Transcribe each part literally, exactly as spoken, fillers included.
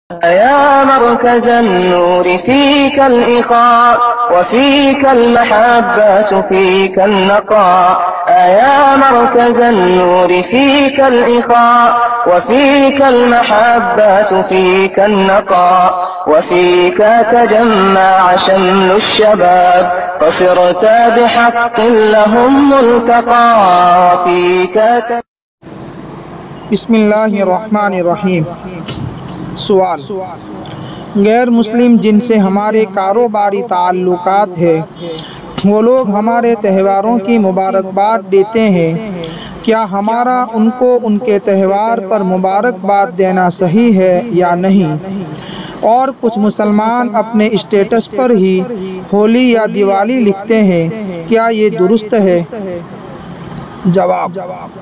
يا مركز النور فيك الإخاء وفيك المحبة فيك النقاء. يا مركز النور فيك الإخاء وفيك المحبة فيك النقاء. وفيك تجمع شمل الشباب فصرت بحق لهم ملتقى. وفيك بسم اللہ الرحمن الرحیم۔ سوال: غیر مسلم جن سے ہمارے کاروباری تعلقات ہیں وہ لوگ ہمارے تہواروں کی مبارکباد دیتے ہیں، کیا ہمارا ان کو ان کے تہوار پر مبارکباد دینا صحیح ہے یا نہیں؟ اور کچھ مسلمان اپنے اسٹیٹس پر ہی ہولی یا دیوالی لکھتے ہیں، کیا یہ درست ہے؟ جواب: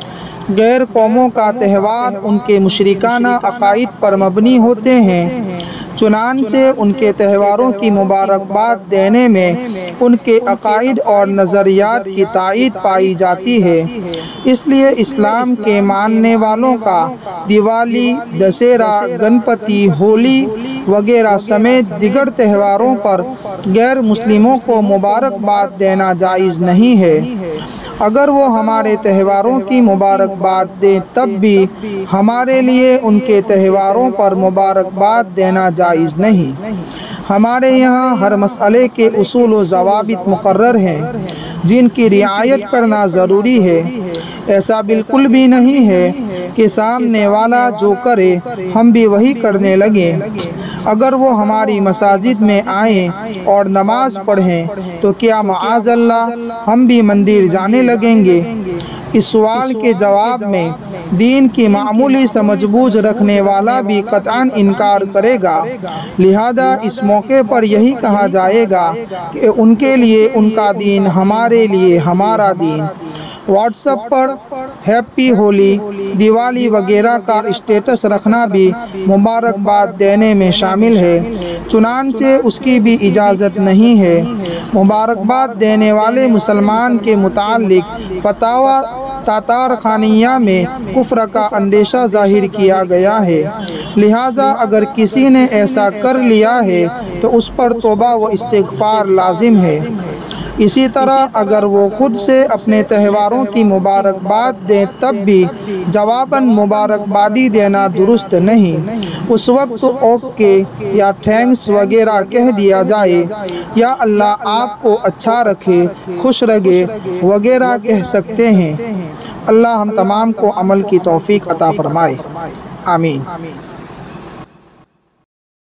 غیر قوموں کا تہوار ان کے مشرکانہ عقائد پر مبنی ہوتے ہیں، چنانچہ ان کے تہواروں کی مبارکباد دینے میں ان کے عقائد اور نظریات کی تائید پائی جاتی ہے۔ اس لیے اسلام کے ماننے والوں کا دیوالی، دسہرہ، گنپتی، ہولی وغیرہ سمیت دیگر تہواروں پر غیر مسلموں کو مبارکباد دینا جائز نہیں ہے۔ اگر وہ ہمارے تہواروں کی مبارکباد دیں تب بھی ہمارے لیے ان کے تہواروں پر مبارکباد دینا جائز نہیں۔ ہمارے یہاں ہر مسئلے کے اصول و ضوابط مقرر ہیں جن کی رعایت کرنا ضروری ہے۔ ایسا بالکل بھی نہیں ہے کہ سامنے والا جو کرے ہم بھی وہی کرنے لگیں۔ اگر وہ ہماری مساجد میں آئیں اور نماز پڑھیں تو کیا معاذ اللہ ہم بھی مندر جانے لگیں گے؟ اس سوال کے جواب میں دین کی معمولی سمجھ بوجھ رکھنے والا بھی قطعاً انکار کرے گا، لہذا اس موقع پر یہی کہا جائے گا کہ ان کے لیے ان کا دین، ہمارے لیے ہمارا دین۔ واٹس ایپ پر ہیپی ہولی، دیوالی وغیرہ کا اسٹیٹس رکھنا بھی مبارکباد دینے میں شامل ہے، چنانچہ اس کی بھی اجازت نہیں ہے۔ مبارکباد دینے والے مسلمان کے متعلق فتاویٰ تاتار خانیہ میں کفر کا اندیشہ ظاہر کیا گیا ہے، لہٰذا اگر کسی نے ایسا کر لیا ہے تو اس پر توبہ و استغفار لازم ہے۔ اسی طرح اگر وہ خود سے اپنے تہواروں کی مبارکباد دیں تب بھی جواباً مبارکبادی دینا درست نہیں۔ اس وقت اوکے یا تھینکس وغیرہ کہہ دیا جائے، یا اللہ آپ کو اچھا رکھے، خوش رکھے وغیرہ کہہ سکتے ہیں۔ اللہ ہم تمام کو عمل کی توفیق عطا فرمائے، آمین۔